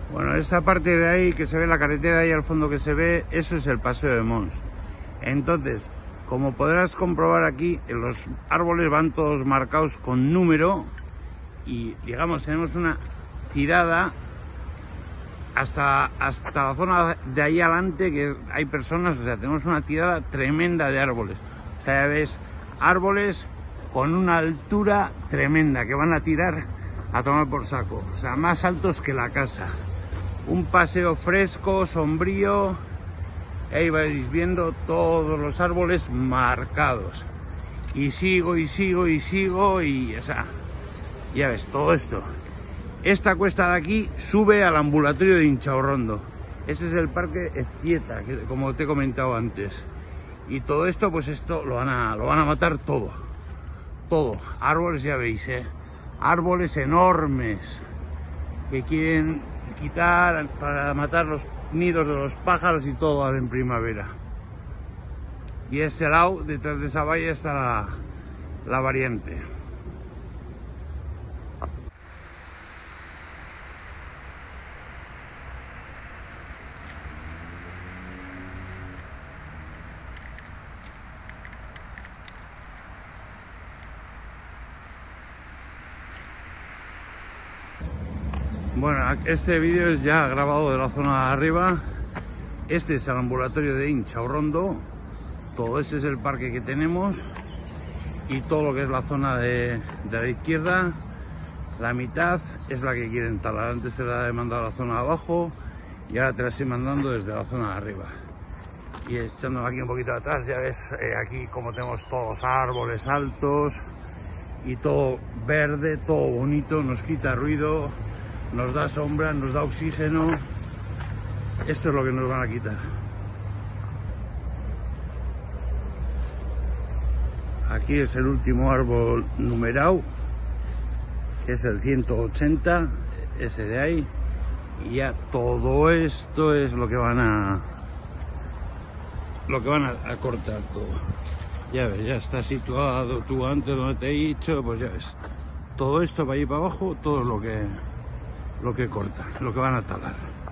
Bueno, esta parte de ahí que se ve la carretera ahí al fondo que se ve, eso es el Paseo de Mons. Entonces, como podrás comprobar aquí, los árboles van todos marcados con número y digamos tenemos una tirada hasta la zona de ahí adelante que hay personas, o sea, tenemos una tirada tremenda de árboles. O sea, ya ves árboles con una altura tremenda que van a tirar a tomar por saco, o sea, más altos que la casa. Un paseo fresco, sombrío, ahí vais viendo todos los árboles marcados. Y sigo, y sigo, y sigo, y o sea, ya ves, todo esto. Esta cuesta de aquí sube al ambulatorio de Inchaurrondo. Ese es el parque Eztieta, que como te he comentado antes. Y todo esto, pues esto lo van a matar todo. Todo. Árboles, ya veis, árboles enormes que quieren quitar para matar los nidos de los pájaros y todo ahora en primavera. Y ese lado, detrás de esa valla, está la variante. Bueno, este vídeo es ya grabado de la zona de arriba. Este es el ambulatorio de Inchaurrondo. Todo este es el parque que tenemos. Y todo lo que es la zona de la izquierda, la mitad es la que quieren talar. Antes te la he mandado a la zona de abajo y ahora te la estoy mandando desde la zona de arriba. Y echándome aquí un poquito atrás, ya ves aquí como tenemos todos árboles altos y todo verde, todo bonito, nos quita ruido, nos da sombra, nos da oxígeno. Esto es lo que nos van a quitar. Aquí es el último árbol numerado, es el 180, ese de ahí, y ya todo esto es lo que van a cortar todo. Ya ves, ya está situado tú antes donde te he dicho, pues ya ves, todo esto para ir para abajo, todo lo que corta, lo que van a talar.